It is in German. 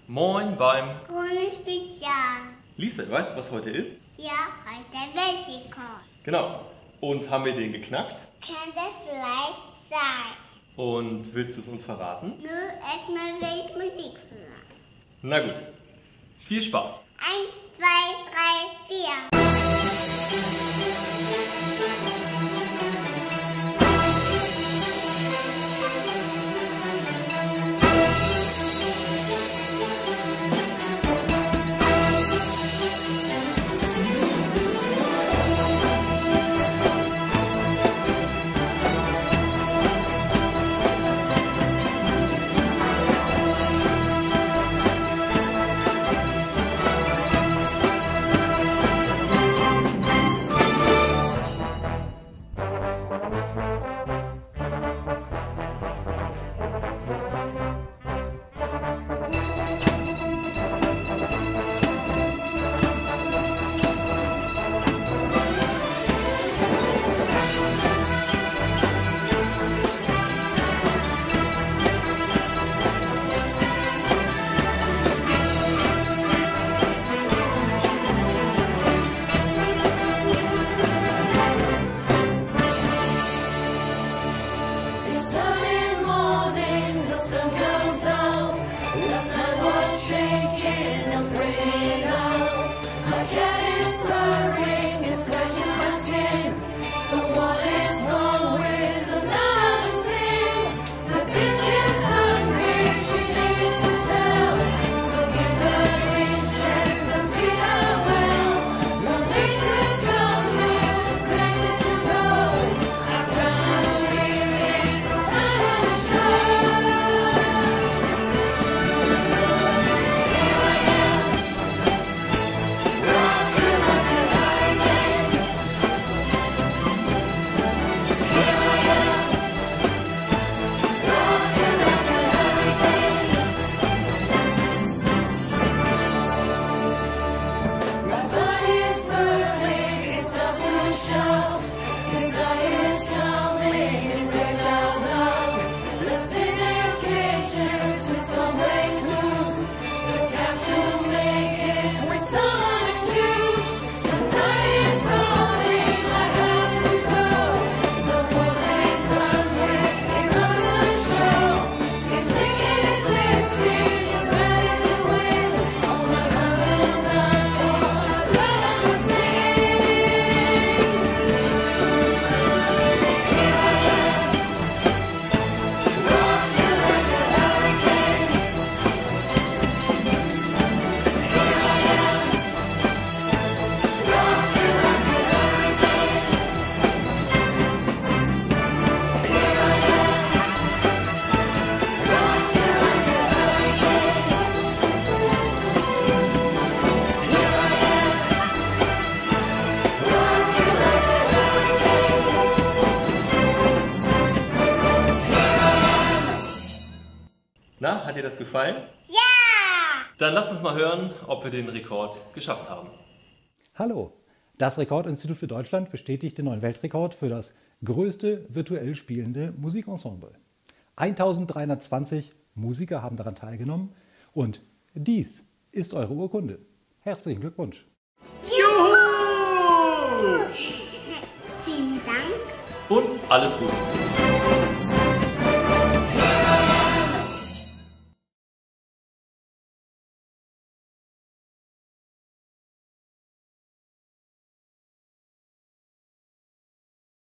Moin beim Krone Spezial. Lisbeth, weißt du, was heute ist? Ja, heute Weltrekord. Genau. Und haben wir den geknackt? Könnte vielleicht sein. Und willst du es uns verraten? Nö, erstmal will ich Musik hören. Na gut. Viel Spaß. 1, 2, 3, 4. Na, hat dir das gefallen? Ja! Dann lass uns mal hören, ob wir den Rekord geschafft haben. Hallo! Das Rekordinstitut für Deutschland bestätigt den neuen Weltrekord für das größte virtuell spielende Musikensemble. 1320 Musiker haben daran teilgenommen und dies ist eure Urkunde. Herzlichen Glückwunsch! Juhu! Vielen Dank. Und alles Gute.